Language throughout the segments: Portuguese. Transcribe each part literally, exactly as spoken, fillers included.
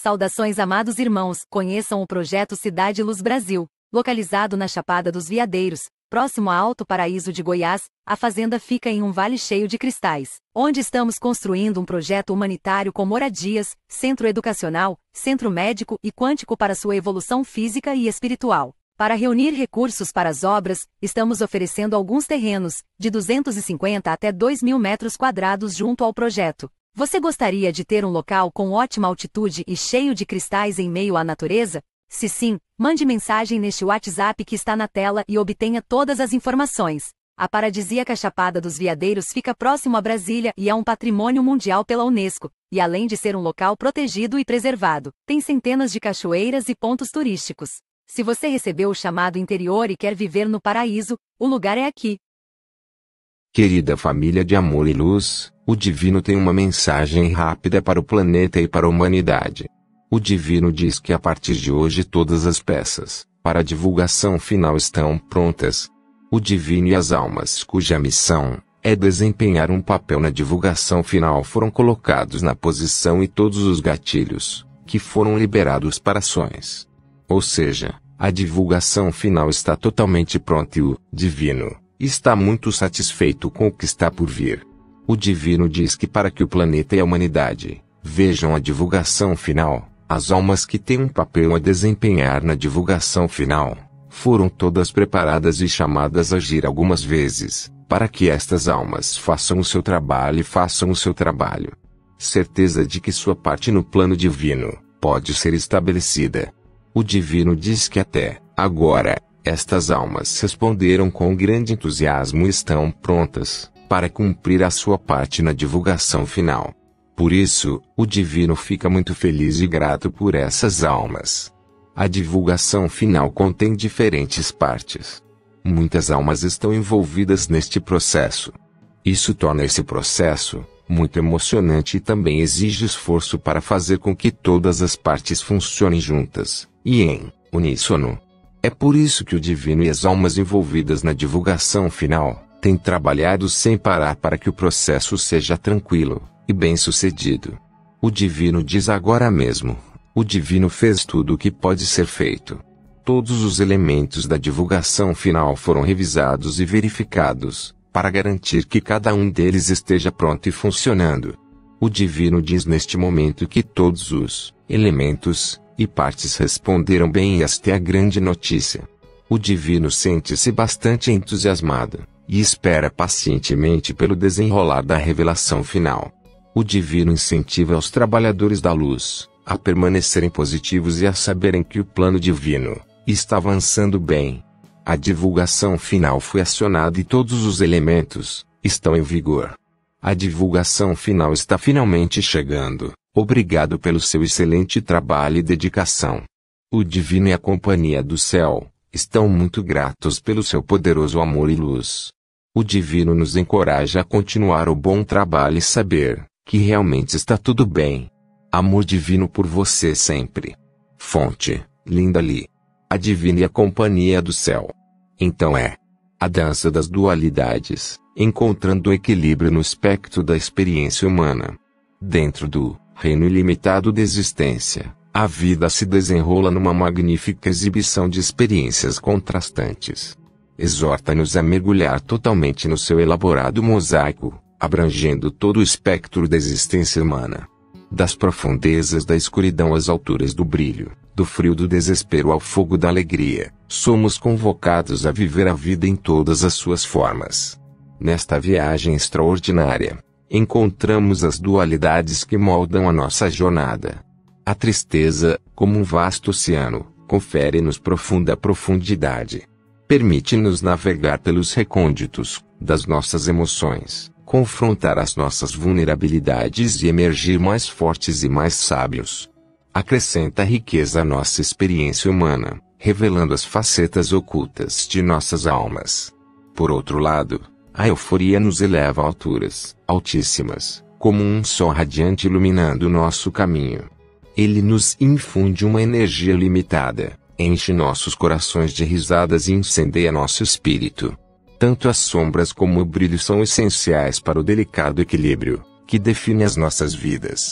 Saudações, amados irmãos, conheçam o projeto Cidade Luz Brasil. Localizado na Chapada dos Veadeiros, próximo a Alto Paraíso de Goiás, a fazenda fica em um vale cheio de cristais, onde estamos construindo um projeto humanitário com moradias, centro educacional, centro médico e quântico para sua evolução física e espiritual. Para reunir recursos para as obras, estamos oferecendo alguns terrenos, de duzentos e cinquenta até dois mil metros quadrados junto ao projeto. Você gostaria de ter um local com ótima altitude e cheio de cristais em meio à natureza? Se sim, mande mensagem neste WhatsApp que está na tela e obtenha todas as informações. A paradisíaca Chapada dos Veadeiros fica próximo a Brasília e é um patrimônio mundial pela Unesco, e além de ser um local protegido e preservado, tem centenas de cachoeiras e pontos turísticos. Se você recebeu o chamado interior e quer viver no paraíso, o lugar é aqui. Querida família de amor e luz, o Divino tem uma mensagem rápida para o planeta e para a humanidade. O Divino diz que a partir de hoje todas as peças, para a divulgação final estão prontas. O Divino e as almas cuja missão é desempenhar um papel na divulgação final foram colocados na posição e todos os gatilhos, que foram liberados para ações. Ou seja, a divulgação final está totalmente pronta e o Divino está muito satisfeito com o que está por vir. O Divino diz que para que o planeta e a humanidade vejam a divulgação final, as almas que têm um papel a desempenhar na divulgação final, foram todas preparadas e chamadas a agir algumas vezes, para que estas almas façam o seu trabalho e façam o seu trabalho. Certeza de que sua parte no plano divino pode ser estabelecida. O Divino diz que até agora, estas almas responderam com grande entusiasmo e estão prontas para cumprir a sua parte na divulgação final. Por isso, o Divino fica muito feliz e grato por essas almas. A divulgação final contém diferentes partes. Muitas almas estão envolvidas neste processo. Isso torna esse processo muito emocionante e também exige esforço para fazer com que todas as partes funcionem juntas e em uníssono. É por isso que o Divino e as almas envolvidas na divulgação final têm trabalhado sem parar para que o processo seja tranquilo e bem-sucedido. O Divino diz agora mesmo: o Divino fez tudo o que pode ser feito. Todos os elementos da divulgação final foram revisados e verificados, para garantir que cada um deles esteja pronto e funcionando. O Divino diz neste momento que todos os elementos e partes responderam bem e esta é a grande notícia. O Divino sente-se bastante entusiasmado e espera pacientemente pelo desenrolar da revelação final. O Divino incentiva os trabalhadores da luz a permanecerem positivos e a saberem que o plano divino está avançando bem. A divulgação final foi acionada e todos os elementos estão em vigor. A divulgação final está finalmente chegando. Obrigado pelo seu excelente trabalho e dedicação. O Divino e a Companhia do Céu estão muito gratos pelo seu poderoso amor e luz. O Divino nos encoraja a continuar o bom trabalho e saber que realmente está tudo bem. Amor divino por você sempre. Fonte, Linda Lee. A Divina e a Companhia do Céu. Então é a dança das dualidades, encontrando o equilíbrio no espectro da experiência humana. Dentro do reino ilimitado da existência, a vida se desenrola numa magnífica exibição de experiências contrastantes. Exorta-nos a mergulhar totalmente no seu elaborado mosaico, abrangendo todo o espectro da existência humana. Das profundezas da escuridão às alturas do brilho, do frio do desespero ao fogo da alegria, somos convocados a viver a vida em todas as suas formas. Nesta viagem extraordinária, encontramos as dualidades que moldam a nossa jornada. A tristeza, como um vasto oceano, confere-nos profunda profundidade. Permite-nos navegar pelos recônditos das nossas emoções, confrontar as nossas vulnerabilidades e emergir mais fortes e mais sábios. Acrescenta riqueza à nossa experiência humana, revelando as facetas ocultas de nossas almas. Por outro lado, a euforia nos eleva a alturas altíssimas, como um sol radiante iluminando o nosso caminho. Ele nos infunde uma energia limitada, enche nossos corações de risadas e incendeia nosso espírito. Tanto as sombras como o brilho são essenciais para o delicado equilíbrio que define as nossas vidas.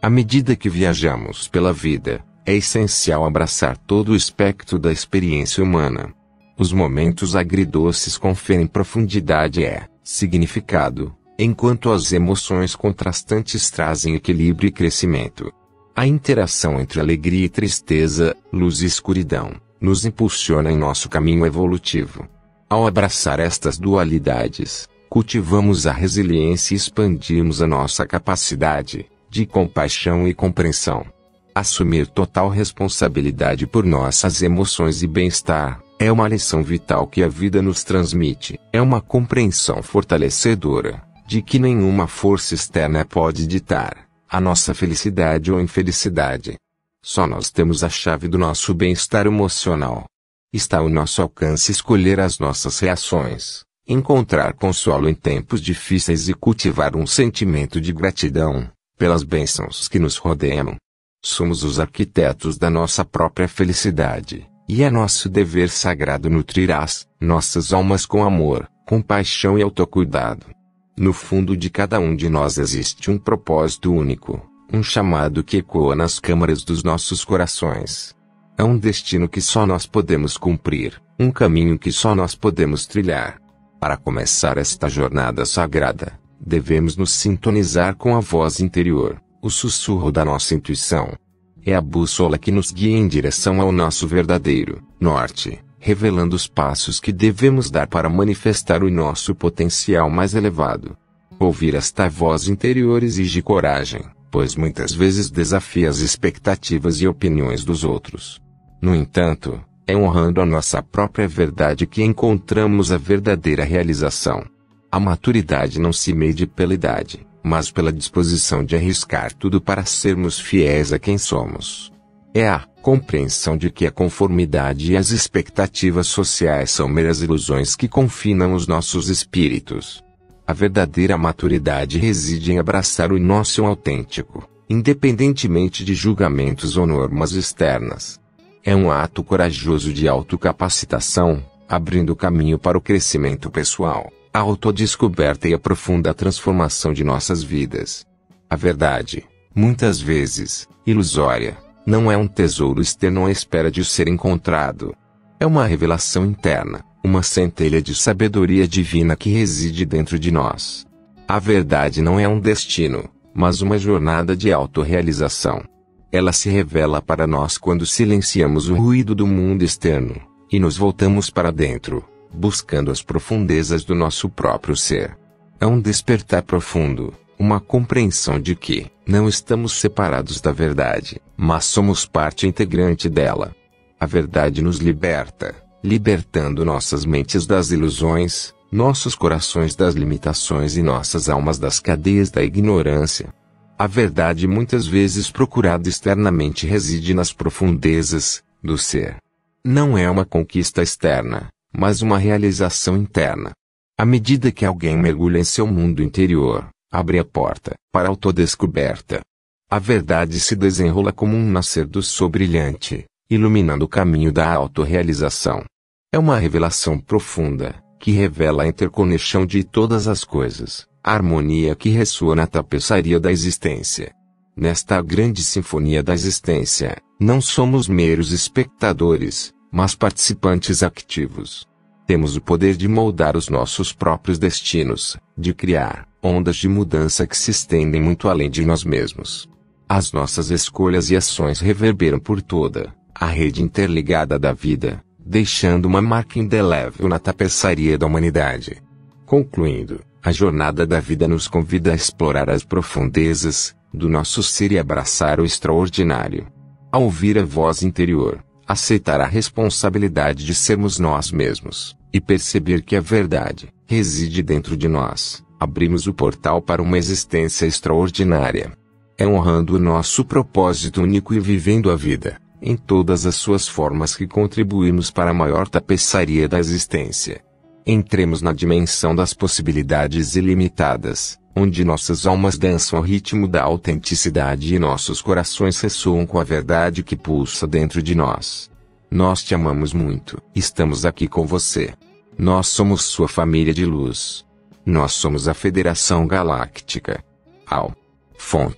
À medida que viajamos pela vida, é essencial abraçar todo o espectro da experiência humana. Os momentos agridoces conferem profundidade e significado, enquanto as emoções contrastantes trazem equilíbrio e crescimento. A interação entre alegria e tristeza, luz e escuridão, nos impulsiona em nosso caminho evolutivo. Ao abraçar estas dualidades, cultivamos a resiliência e expandimos a nossa capacidade de compaixão e compreensão. Assumir total responsabilidade por nossas emoções e bem-estar é uma lição vital que a vida nos transmite. É uma compreensão fortalecedora de que nenhuma força externa pode ditar a nossa felicidade ou infelicidade. Só nós temos a chave do nosso bem-estar emocional. Está ao nosso alcance escolher as nossas reações, encontrar consolo em tempos difíceis e cultivar um sentimento de gratidão pelas bênçãos que nos rodeiam. Somos os arquitetos da nossa própria felicidade, e é nosso dever sagrado nutrir as nossas almas com amor, compaixão e autocuidado. No fundo de cada um de nós existe um propósito único, um chamado que ecoa nas câmaras dos nossos corações. É um destino que só nós podemos cumprir, um caminho que só nós podemos trilhar. Para começar esta jornada sagrada, devemos nos sintonizar com a voz interior, o sussurro da nossa intuição. É a bússola que nos guia em direção ao nosso verdadeiro norte, revelando os passos que devemos dar para manifestar o nosso potencial mais elevado. Ouvir esta voz interior exige coragem, pois muitas vezes desafia as expectativas e opiniões dos outros. No entanto, é honrando a nossa própria verdade que encontramos a verdadeira realização. A maturidade não se mede pela idade, mas pela disposição de arriscar tudo para sermos fiéis a quem somos. É a compreensão de que a conformidade e as expectativas sociais são meras ilusões que confinam os nossos espíritos. A verdadeira maturidade reside em abraçar o nosso autêntico, independentemente de julgamentos ou normas externas. É um ato corajoso de autocapacitação, abrindo caminho para o crescimento pessoal, a autodescoberta e a profunda transformação de nossas vidas. A verdade, muitas vezes, ilusória, não é um tesouro externo à espera de ser encontrado. É uma revelação interna, uma centelha de sabedoria divina que reside dentro de nós. A verdade não é um destino, mas uma jornada de autorrealização. Ela se revela para nós quando silenciamos o ruído do mundo externo e nos voltamos para dentro, buscando as profundezas do nosso próprio ser. É um despertar profundo, uma compreensão de que não estamos separados da verdade, mas somos parte integrante dela. A verdade nos liberta, libertando nossas mentes das ilusões, nossos corações das limitações e nossas almas das cadeias da ignorância. A verdade muitas vezes procurada externamente reside nas profundezas do ser. Não é uma conquista externa, mas uma realização interna. À medida que alguém mergulha em seu mundo interior, abre a porta para a autodescoberta. A verdade se desenrola como um nascer do sol brilhante, iluminando o caminho da autorrealização. É uma revelação profunda, que revela a interconexão de todas as coisas, a harmonia que ressoa na tapeçaria da existência. Nesta grande sinfonia da existência, não somos meros espectadores, mas participantes ativos. Temos o poder de moldar os nossos próprios destinos, de criar ondas de mudança que se estendem muito além de nós mesmos. As nossas escolhas e ações reverberam por toda a rede interligada da vida, deixando uma marca indelével na tapeçaria da humanidade. Concluindo, a jornada da vida nos convida a explorar as profundezas do nosso ser e abraçar o extraordinário. Ao ouvir a voz interior, aceitar a responsabilidade de sermos nós mesmos, e perceber que a verdade reside dentro de nós, abrimos o portal para uma existência extraordinária. É honrando o nosso propósito único e vivendo a vida, em todas as suas formas que contribuímos para a maior tapeçaria da existência. Entremos na dimensão das possibilidades ilimitadas, onde nossas almas dançam ao ritmo da autenticidade e nossos corações ressoam com a verdade que pulsa dentro de nós. Nós te amamos muito. Estamos aqui com você. Nós somos sua família de luz. Nós somos a Federação Galáctica. Ao Fonte.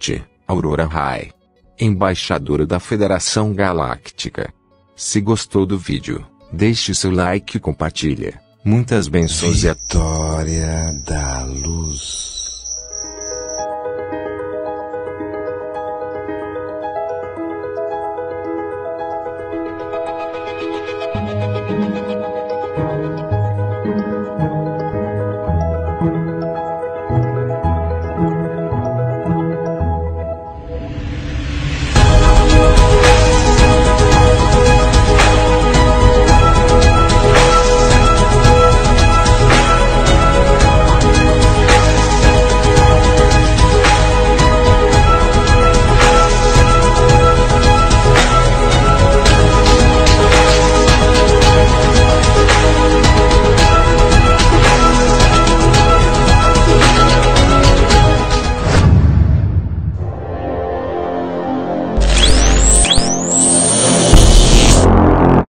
Aurora Rai, embaixadora da Federação Galáctica. Se gostou do vídeo, deixe seu like e compartilha. Muitas bênçãos e Vitória da Luz.